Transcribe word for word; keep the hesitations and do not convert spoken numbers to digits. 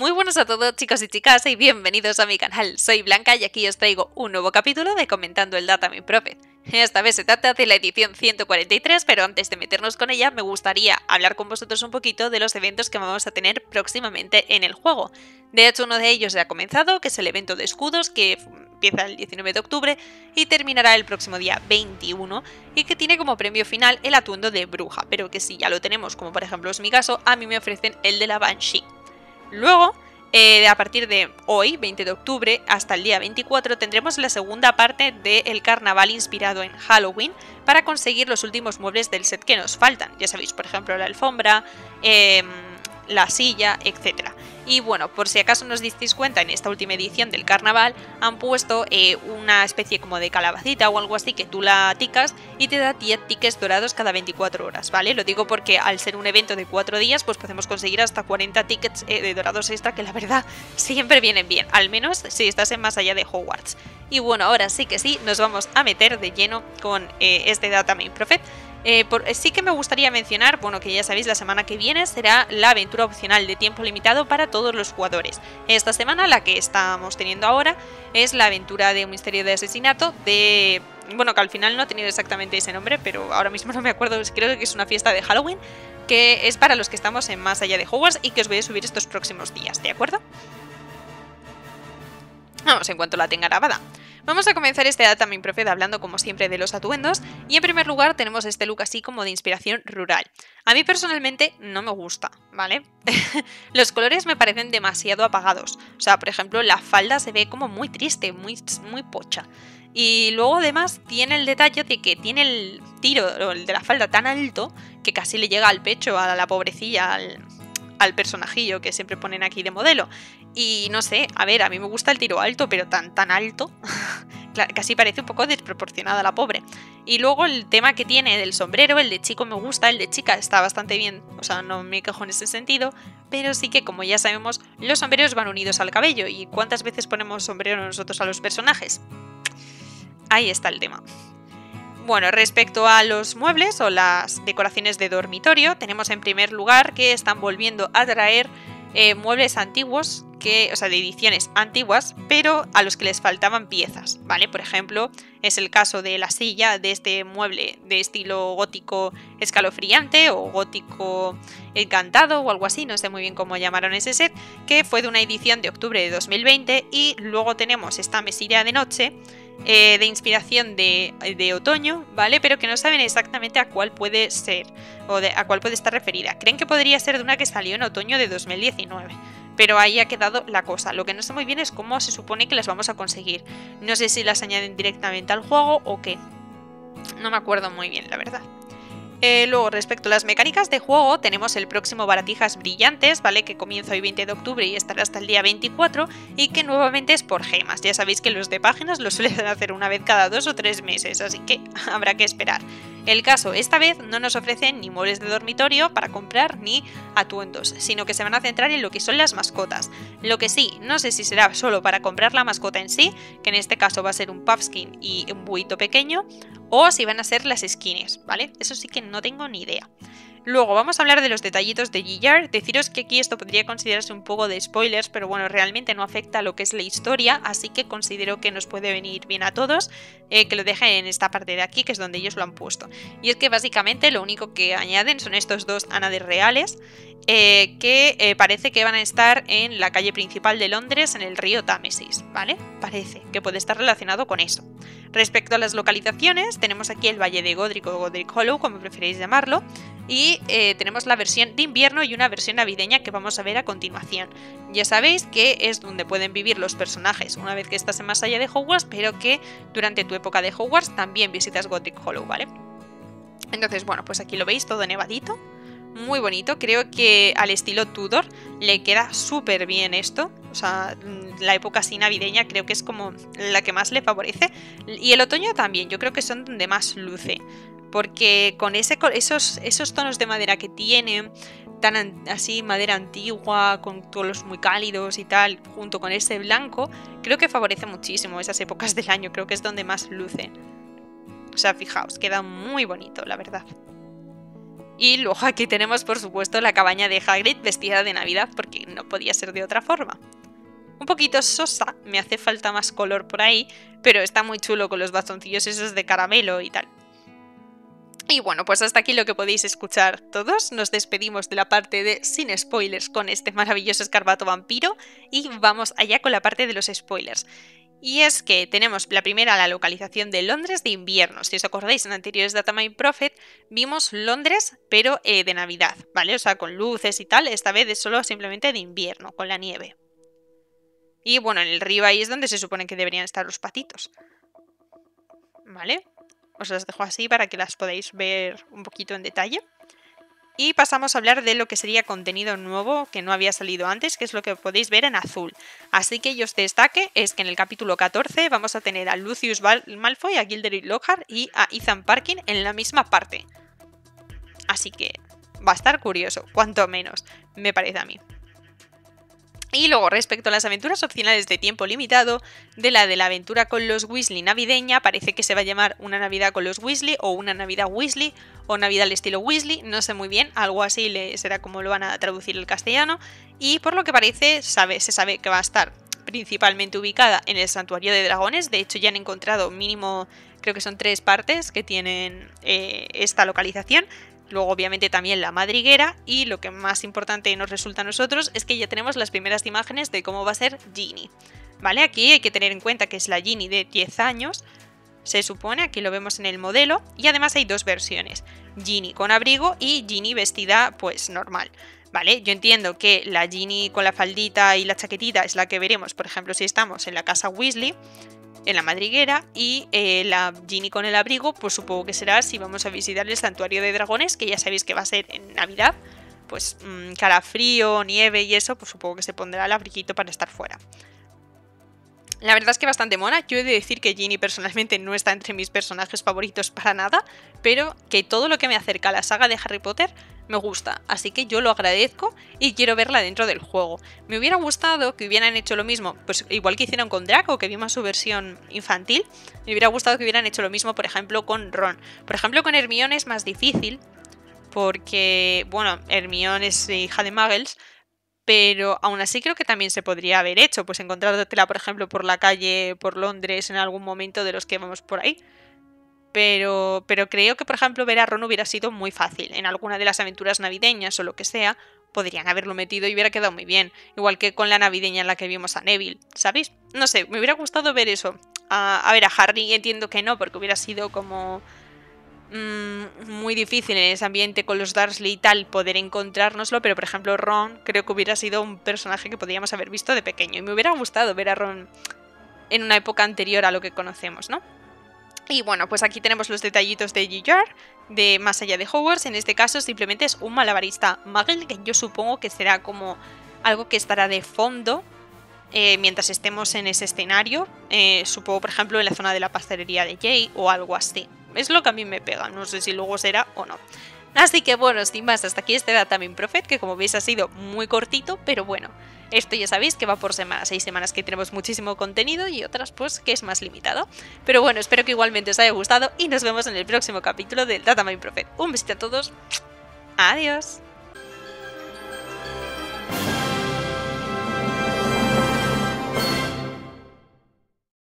Muy buenos a todos chicos y chicas y bienvenidos a mi canal. Soy Blanca y aquí os traigo un nuevo capítulo de Comentando el Data Mine Prophet. Esta vez se trata de la edición ciento cuarenta y tres, pero antes de meternos con ella me gustaría hablar con vosotros un poquito de los eventos que vamos a tener próximamente en el juego. De hecho, uno de ellos ya ha comenzado, que es el evento de escudos, que empieza el diecinueve de octubre y terminará el próximo día veintiuno, y que tiene como premio final el atuendo de bruja, pero que si ya lo tenemos, como por ejemplo es mi caso, a mí me ofrecen el de la Banshee. Luego, eh, a partir de hoy, veinte de octubre, hasta el día veinticuatro, tendremos la segunda parte del carnaval inspirado en Halloween para conseguir los últimos muebles del set que nos faltan. Ya sabéis, por ejemplo, la alfombra, eh, la silla, etcétera. Y bueno, por si acaso nos disteis cuenta, en esta última edición del carnaval han puesto eh, una especie como de calabacita o algo así que tú la ticas y te da diez tickets dorados cada veinticuatro horas, ¿vale? Lo digo porque al ser un evento de cuatro días, pues podemos conseguir hasta cuarenta tickets eh, de dorados extra, que la verdad siempre vienen bien, al menos si estás en más allá de Hogwarts. Y bueno, ahora sí que sí, nos vamos a meter de lleno con eh, este Data Mine Prophet. Eh, por, sí que me gustaría mencionar, bueno, que ya sabéis, la semana que viene será la aventura opcional de tiempo limitado para todos los jugadores. Esta semana, la que estamos teniendo ahora, es la aventura de un misterio de asesinato de... Bueno, que al final no ha tenido exactamente ese nombre, pero ahora mismo no me acuerdo, creo que es una fiesta de Halloween, que es para los que estamos en más allá de Hogwarts y que os voy a subir estos próximos días, ¿de acuerdo? Vamos, en cuanto la tenga grabada. Vamos a comenzar este Data Mine Prophet hablando como siempre de los atuendos, y en primer lugar tenemos este look así como de inspiración rural. A mí personalmente no me gusta, ¿vale? Los colores me parecen demasiado apagados, o sea, por ejemplo, la falda se ve como muy triste, muy, muy pocha. Y luego además tiene el detalle de que tiene el tiro el de la falda tan alto que casi le llega al pecho a la pobrecilla, al... al personajillo que siempre ponen aquí de modelo. Y no sé, a ver, a mí me gusta el tiro alto, pero tan tan alto, casi parece un poco desproporcionada la pobre. Y luego el tema que tiene del sombrero, el de chico me gusta, el de chica está bastante bien, o sea, no me quejo en ese sentido, pero sí que, como ya sabemos, los sombreros van unidos al cabello. ¿Y cuántas veces ponemos sombrero nosotros a los personajes? Ahí está el tema. Bueno, respecto a los muebles o las decoraciones de dormitorio, tenemos en primer lugar que están volviendo a traer eh, muebles antiguos, que, o sea, de ediciones antiguas, pero a los que les faltaban piezas, ¿vale? Por ejemplo, es el caso de la silla de este mueble de estilo gótico escalofriante o gótico encantado o algo así, no sé muy bien cómo llamaron ese set, que fue de una edición de octubre de dos mil veinte. Y luego tenemos esta mesilla de noche, Eh, de inspiración de, de otoño, ¿vale? Pero que no saben exactamente a cuál puede ser o de, a cuál puede estar referida. Creen que podría ser de una que salió en otoño de dos mil diecinueve, pero ahí ha quedado la cosa. Lo que no sé muy bien es cómo se supone que las vamos a conseguir. No sé si las añaden directamente al juego o qué. No me acuerdo muy bien, la verdad. Eh, luego, respecto a las mecánicas de juego, tenemos el próximo Baratijas Brillantes, ¿vale? Que comienza hoy veinte de octubre y estará hasta el día veinticuatro, y que nuevamente es por gemas. Ya sabéis que los de páginas lo suelen hacer una vez cada dos o tres meses, así que habrá que esperar. El caso, esta vez no nos ofrecen ni muebles de dormitorio para comprar ni atuendos, sino que se van a centrar en lo que son las mascotas. Lo que sí, no sé si será solo para comprar la mascota en sí, que en este caso va a ser un puffskin y un buito pequeño, o si van a ser las skins, ¿vale? Eso sí que no tengo ni idea. Luego vamos a hablar de los detallitos de G R. Deciros que aquí esto podría considerarse un poco de spoilers, pero bueno, realmente no afecta a lo que es la historia, así que considero que nos puede venir bien a todos eh, que lo dejen en esta parte de aquí, que es donde ellos lo han puesto. Y es que básicamente lo único que añaden son estos dos ánades reales, eh, que eh, parece que van a estar en la calle principal de Londres, en el río Támesis, ¿vale? Parece que puede estar relacionado con eso. Respecto a las localizaciones, tenemos aquí el Valle de Godric o Godric Hollow, como preferéis llamarlo, y eh, tenemos la versión de invierno y una versión navideña que vamos a ver a continuación. Ya sabéis que es donde pueden vivir los personajes una vez que estás en más allá de Hogwarts, pero que durante tu época de Hogwarts también visitas Godric Hollow, ¿vale? Entonces, bueno, pues aquí lo veis todo nevadito, muy bonito. Creo que al estilo Tudor le queda súper bien esto. O sea, la época así navideña creo que es como la que más le favorece. Y el otoño también, yo creo que son donde más luce, porque con ese, esos, esos tonos de madera que tiene, tan an, así madera antigua, con tonos muy cálidos y tal, junto con ese blanco, creo que favorece muchísimo esas épocas del año, creo que es donde más luce. O sea, fijaos, queda muy bonito, la verdad. Y luego aquí tenemos, por supuesto, la cabaña de Hagrid vestida de Navidad, porque no podía ser de otra forma. Un poquito sosa, me hace falta más color por ahí, pero está muy chulo con los bastoncillos esos de caramelo y tal. Y bueno, pues hasta aquí lo que podéis escuchar todos. Nos despedimos de la parte de sin spoilers con este maravilloso escarbato vampiro y vamos allá con la parte de los spoilers. Y es que tenemos la primera, la localización de Londres de invierno. Si os acordáis, en anteriores Datamine Prophet vimos Londres, pero eh, de Navidad, ¿vale? O sea, con luces y tal. Esta vez es solo simplemente de invierno, con la nieve. Y bueno, en el río ahí es donde se supone que deberían estar los patitos, ¿vale? Os las dejo así para que las podáis ver un poquito en detalle. Y pasamos a hablar de lo que sería contenido nuevo que no había salido antes, que es lo que podéis ver en azul. Así que yo os destaque es que en el capítulo catorce vamos a tener a Lucius Malfoy, a Gilderoy Lockhart y a Ethan Parkin en la misma parte. Así que va a estar curioso, cuanto menos, me parece a mí. Y luego, respecto a las aventuras opcionales de tiempo limitado, de la de la aventura con los Weasley navideña, parece que se va a llamar una Navidad con los Weasley, o una Navidad Weasley, o Navidad al estilo Weasley, no sé muy bien, algo así le, será como lo van a traducir al castellano, y por lo que parece, sabe, se sabe que va a estar principalmente ubicada en el Santuario de Dragones. De hecho ya han encontrado mínimo, creo que son tres partes que tienen eh, esta localización. Luego obviamente también la madriguera, y lo que más importante nos resulta a nosotros es que ya tenemos las primeras imágenes de cómo va a ser Ginny, ¿vale? Aquí hay que tener en cuenta que es la Ginny de diez años, se supone, aquí lo vemos en el modelo, y además hay dos versiones, Ginny con abrigo y Ginny vestida pues normal, ¿vale? Yo entiendo que la Ginny con la faldita y la chaquetita es la que veremos, por ejemplo, si estamos en la casa Weasley, en la madriguera, y eh, la Ginny con el abrigo, pues supongo que será si vamos a visitar el Santuario de Dragones, que ya sabéis que va a ser en Navidad, pues mmm, cara frío, nieve y eso, pues supongo que se pondrá el abriguito para estar fuera. La verdad es que bastante mona. Yo he de decir que Ginny personalmente no está entre mis personajes favoritos para nada, pero que todo lo que me acerca a la saga de Harry Potter me gusta, así que yo lo agradezco y quiero verla dentro del juego. Me hubiera gustado que hubieran hecho lo mismo, pues igual que hicieron con Draco, que vimos su versión infantil, me hubiera gustado que hubieran hecho lo mismo, por ejemplo, con Ron. Por ejemplo, con Hermione es más difícil, porque, bueno, Hermione es hija de Muggles, pero aún así creo que también se podría haber hecho, pues encontrártela, por ejemplo, por la calle, por Londres, en algún momento de los que vamos por ahí. Pero, pero creo que, por ejemplo, ver a Ron hubiera sido muy fácil. En alguna de las aventuras navideñas o lo que sea, podrían haberlo metido y hubiera quedado muy bien. Igual que con la navideña en la que vimos a Neville, ¿sabéis? No sé, me hubiera gustado ver eso. A, a ver, a Harry entiendo que no, porque hubiera sido como mmm, muy difícil en ese ambiente con los Dursley y tal poder encontrárnoslo, pero por ejemplo Ron creo que hubiera sido un personaje que podríamos haber visto de pequeño. Y me hubiera gustado ver a Ron en una época anterior a lo que conocemos, ¿no? Y bueno, pues aquí tenemos los detallitos de G J R, de Más allá de Hogwarts. En este caso simplemente es un malabarista Muggle, que yo supongo que será como algo que estará de fondo eh, mientras estemos en ese escenario. Eh, supongo, por ejemplo, en la zona de la pastelería de Jay o algo así. Es lo que a mí me pega, no sé si luego será o no. Así que bueno, sin más, hasta aquí este Datamine Prophet, que como veis ha sido muy cortito, pero bueno. Esto ya sabéis que va por semanas, hay semanas que tenemos muchísimo contenido y otras pues que es más limitado. Pero bueno, espero que igualmente os haya gustado y nos vemos en el próximo capítulo del Datamine Prophet. Un besito a todos, adiós.